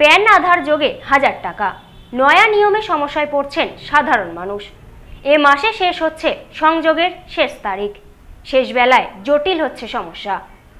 Pan আধার যোগে 1000 টাকা। নয়া নিয়মে সমস্যায় পড়ছেন সাধারণ মানুষ। এ মাসে শেষ হচ্ছে সংযোগের শেষ তারিখ। শেষ বেলায় জটিল হচ্ছে সমস্যা।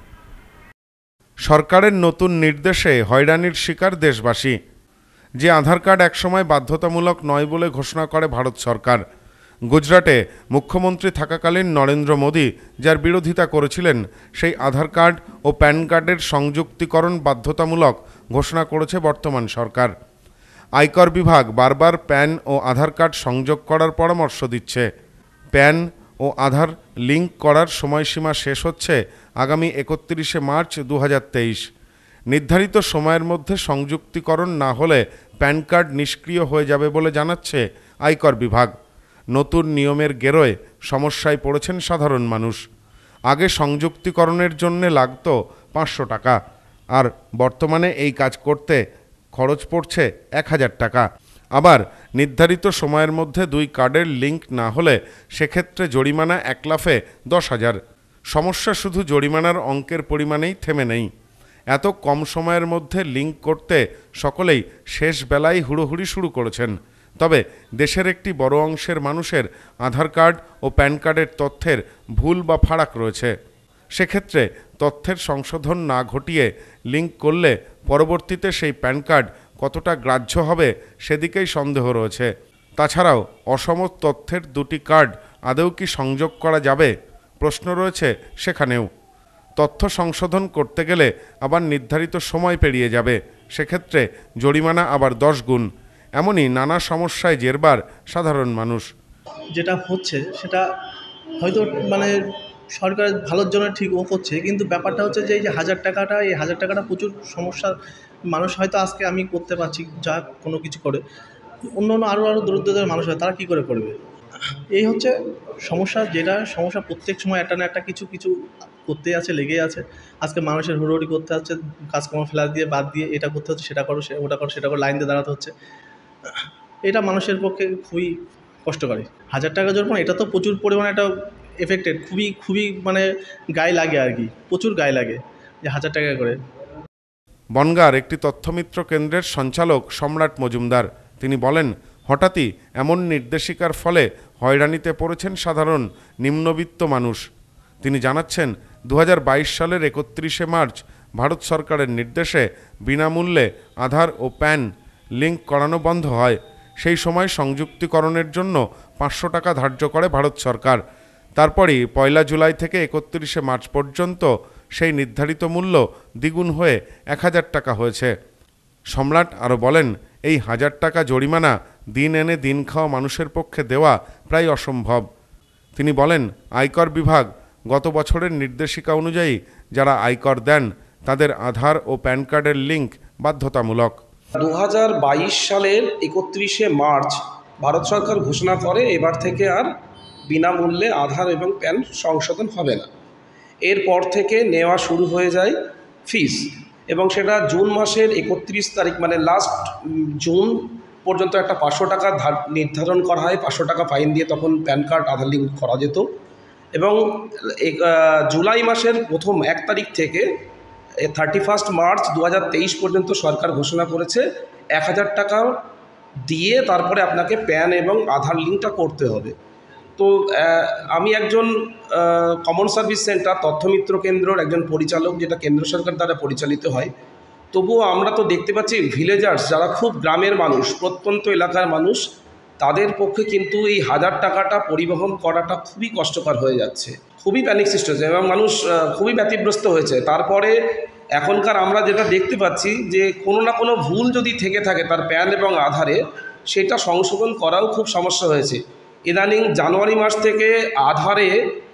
সরকারের নতুন নির্দেশে হয়রানির শিকার দেশবাসী। যে আধার কার্ড একসময় বাধ্যতামূলক নয় বলে ঘোষণা করে ভারত সরকার, গুজরাটে মুখ্যমন্ত্রী থাকাকালীন নরেন্দ্র মোদী যার বিরোধিতা করেছিলেন, সেই আধার কার্ড ও প্যান কার্ডের সংযুক্তিকরণ বাধ্যতামূলক ঘোষণা করেছে বর্তমান সরকার। আয়কর বিভাগ বারবার প্যান ও আধার কার্ড সংযোগ করার পরামর্শ দিচ্ছে। প্যান ও আধার লিঙ্ক করার সময়সীমা শেষ হচ্ছে আগামী 31শে মার্চ 2023। নির্ধারিত সময়ের মধ্যে সংযুক্তিকরণ না হলে প্যান কার্ড নিষ্ক্রিয় হয়ে যাবে বলে জানাচ্ছে আয়কর বিভাগ। নতুন নিয়মের গেরোয় সমস্যায় পড়েছেন সাধারণ মানুষ। আগে সংযুক্তিকরণের জন্য লাগত 500 টাকা, আর বর্তমানে এই কাজ করতে খরচ পড়ছে 1000 টাকা। আবার নির্ধারিত সময়ের মধ্যে দুই কার্ডের লিঙ্ক না হলে সেক্ষেত্রে জরিমানা 1 লাফে 10,000। সমস্যা শুধু জরিমানার অঙ্কের পরিমাণেই থেমে নেই। এত কম সময়ের মধ্যে লিঙ্ক করতে সকলেই শেষ বেলায় হুড়োহুড়ি শুরু করেছেন। তবে দেশের একটি বড় অংশের মানুষের আধার কার্ড ও প্যান কার্ডের তথ্যের ভুল বা ফারাক রয়েছে। সেক্ষেত্রে তথ্যের সংশোধন না ঘটিয়ে লিঙ্ক করলে পরবর্তীতে সেই প্যান কার্ড কতটা গ্রাহ্য হবে সেদিকেই সন্দেহ রয়েছে। তাছাড়াও অসম তথ্যের দুটি কার্ড আদৌ কি সংযোগ করা যাবে, প্রশ্ন রয়েছে সেখানেও। তথ্য সংশোধন করতে গেলে আবার নির্ধারিত সময় পেরিয়ে যাবে, সেক্ষেত্রে জরিমানা আবার 10 গুণ। এমনই নানা সমস্যায় জেরবার সাধারণ মানুষ। যেটা হচ্ছে সেটা হয়তো সরকার ভালোর জন্য ঠিক ও করছে, কিন্তু ব্যাপারটা হচ্ছে যে এই যে 1000 টাকাটা, এই 1000 টাকাটা প্রচুর সমস্যা। মানুষ হয়তো আজকে আমি করতে পারছি যা কোনো কিছু করে, অন্য আরও দরিদ্রদের মানুষ হয়, তারা কী করে করবে? এই হচ্ছে সমস্যা। যেটা সমস্যা প্রত্যেক সময় একটা না একটা কিছু করতেই আছে, লেগেই আছে। আজকে মানুষের হুড়োহুড়ি করতে হচ্ছে, কাজকর্ম ফেলা দিয়ে বাদ দিয়ে এটা করতে হচ্ছে, সেটা করো, ওটা করো, সেটা করো, লাইন দিয়ে দাঁড়াতে হচ্ছে। এটা মানুষের পক্ষে খুবই কষ্টকারী। 1000 টাকা জরিমানা, এটা তো প্রচুর পরিমাণে একটা এফেক্টেড, খুবই গায়ে লাগে আর কি, প্রচুর গায়ে লাগে যে 1000 টাকা করে। বনগাঁর একটি তথ্যমিত্র কেন্দ্রের সঞ্চালক সম্রাট মজুমদার তিনি বলেন, হঠাৎই এমন নির্দেশিকার ফলে হয়রানিতে পড়েছেন সাধারণ নিম্নবিত্ত মানুষ। তিনি জানাচ্ছেন, 2022 সালের 31শে মার্চ ভারত সরকারের নির্দেশে বিনামূল্যে আধার ও প্যান লিঙ্ক করানো বন্ধ হয়। সেই সময় সংযুক্তিকরণের জন্য 500 টাকা ধার্য করে ভারত সরকার। তারপরই 1 জুলাই থেকে 31শে মার্চ পর্যন্ত সেই নির্ধারিত মূল্য দ্বিগুণ হয়ে 1000 টাকা হয়েছে। সম্রাট আরও বলেন, এই 1000 টাকা জরিমানা দিন এনে দিন খাওয়া মানুষের পক্ষে দেওয়া প্রায় অসম্ভব। তিনি বলেন, আয়কর বিভাগ গত বছরের নির্দেশিকা অনুযায়ী যারা আয়কর দেন তাদের আধার ও প্যান কার্ডের লিঙ্ক বাধ্যতামূলক। 2022 সালের 31শে মার্চ ভারত সরকার ঘোষণা করে এবার থেকে আর বিনামূল্যে আধার এবং প্যান সংশোধন হবে না। এরপর থেকে নেওয়া শুরু হয়ে যায় ফিস, এবং সেটা জুন মাসের 31 তারিখ লাস্ট জুন পর্যন্ত একটা 500 টাকা নির্ধারণ করা হয়। 500 টাকা ফাইন দিয়ে তখন প্যান কার্ড আধার লিঙ্ক করা যেত। এবং জুলাই মাসের প্রথম 1 তারিখ থেকে 31 মার্চ 2023 পর্যন্ত সরকার ঘোষণা করেছে 1000 টাকা দিয়ে তারপরে আপনাকে প্যান এবং আধার লিঙ্কটা করতে হবে। তো আমি একজন কমন সার্ভিস সেন্টার তথ্যমিত্র কেন্দ্রর একজন পরিচালক, যেটা কেন্দ্র সরকার দ্বারা পরিচালিত হয়। তবুও আমরা তো দেখতে পাচ্ছি ভিলেজার্স, যারা খুব গ্রামের মানুষ, প্রত্যন্ত এলাকার মানুষ, তাদের পক্ষে কিন্তু এই 1000 টাকাটা পরিবহন করাটা খুবই কষ্টকর হয়ে যাচ্ছে, খুবই প্যানিক সৃষ্টি হয়েছে এবং মানুষ খুবই ব্যতিগ্রস্ত হয়েছে। তারপরে এখনকার আমরা যেটা দেখতে পাচ্ছি যে কোনো না কোনো ভুল যদি থেকে থাকে তার প্যান এবং আধারে, সেটা সংশোধন করাও খুব সমস্যা হয়েছে। ইদানিং জানুয়ারি মাস থেকে আধারে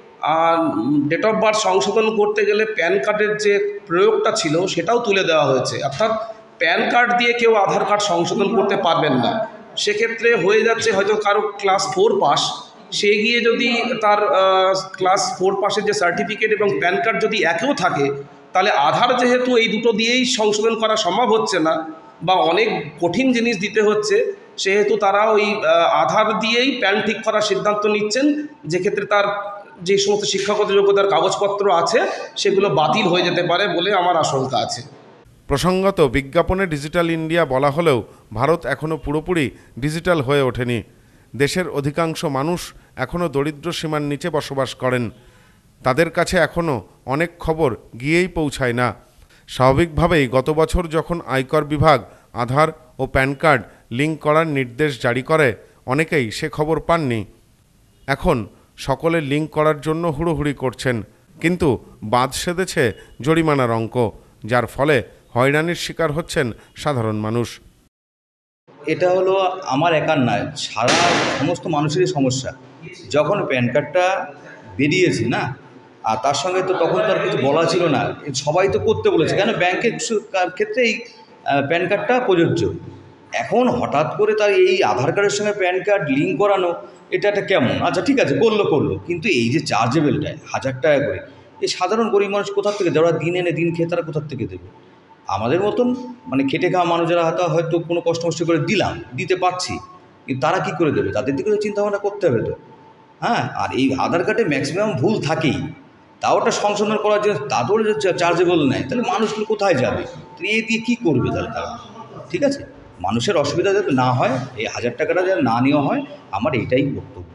ডেট অফ বার্থ সংশোধন করতে গেলে প্যান কার্ডের যে প্রয়োগটা ছিল সেটাও তুলে দেওয়া হয়েছে, অর্থাৎ প্যান কার্ড দিয়ে কেউ আধার কার্ড সংশোধন করতে পারবেন না। সেক্ষেত্রে হয়ে যাচ্ছে হয়তো কারো ক্লাস 4 পাস, সে গিয়ে যদি তার ক্লাস 4 পাসের যে সার্টিফিকেট এবং প্যান কার্ড যদি একও থাকে, তাহলে আধার যেহেতু এই দুটো দিয়েই সংশোধন করা সম্ভব হচ্ছে না বা অনেক কঠিন জিনিস দিতে হচ্ছে, সেহেতু তারা ওই আধার দিয়েই প্যান ঠিক করার সিদ্ধান্ত নিচ্ছেন, যেক্ষেত্রে তার যে সমস্ত শিক্ষাগত যোগ্যতার কাগজপত্র আছে সেগুলো বাতিল হয়ে যেতে পারে বলে আমার আশঙ্কা আছে। প্রসঙ্গত বিজ্ঞাপনে ডিজিটাল ইন্ডিয়া বলা হলেও ভারত এখনও পুরোপুরি ডিজিটাল হয়ে ওঠেনি। দেশের অধিকাংশ মানুষ এখনও দরিদ্র সীমার নিচে বসবাস করেন। তাদের কাছে এখনও অনেক খবর গিয়েই পৌঁছায় না। স্বাভাবিকভাবেই গত বছর যখন আয়কর বিভাগ আধার ও প্যান কার্ড লিঙ্ক করার নির্দেশ জারি করে, অনেকেই সে খবর পাননি। এখন সকলে লিঙ্ক করার জন্য হুড়োহুড়ি করছেন, কিন্তু বাদ সেধেছে জরিমানার অঙ্ক, যার ফলে হয়রানির শিকার হচ্ছেন সাধারণ মানুষ। এটা হলো আমার একার নয়, সারা সমস্ত মানুষেরই সমস্যা। যখন প্যান কার্ডটা বেরিয়েছে না, আর তার সঙ্গে তো তখন তো আর কিছু বলা ছিল না, সবাই তো করতে বলেছে, কেন ব্যাংকের ক্ষেত্রে এই প্যান কার্ডটা প্রযোজ্য। এখন হঠাৎ করে তার এই আধার কার্ডের সঙ্গে প্যান কার্ড লিঙ্ক করানো, এটা একটা কেমন? আচ্ছা ঠিক আছে, করলো, কিন্তু এই যে চার্জেবেলটা 1000 টাকা করে, এই সাধারণ গরিব মানুষ কোথার থেকে, যারা দিন এনে দিন খেয়ে, তারা কোথার থেকে দেবে? আমাদের মতন মানে খেটে খাওয়া মানুষ যারা হয়তো কোনো কষ্ট করে দিতে পারছি, কিন্তু তারা কি করে দেবে? তাদের দিকে তো চিন্তাভাবনা করতে হবে তো। হ্যাঁ, আর এই আধার কার্ডে ম্যাক্সিমাম ভুল থাকেই, তাও ওটা সংশোধন করার জন্য তাদের চার্জেবল নেয়, তাহলে মানুষগুলো কোথায় যাবে? তো এ দিয়ে কী করবে তাহলে তারা? ঠিক আছে, মানুষের অসুবিধা যাতে না হয়, এই 1000 টাকাটা যাতে না নেওয়া হয়, আমার এইটাই বক্তব্য।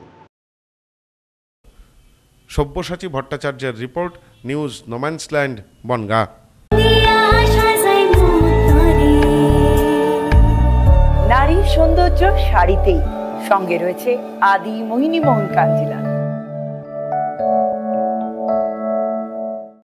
সব্যসাচী ভট্টাচার্যের রিপোর্ট, নিউজ নোম্যান্সল্যান্ড, বনগাঁ। নারীর সৌন্দর্য শাড়িতেই, সঙ্গে রয়েছে আদি মোহিনী মোহন কাঞ্জিলাল।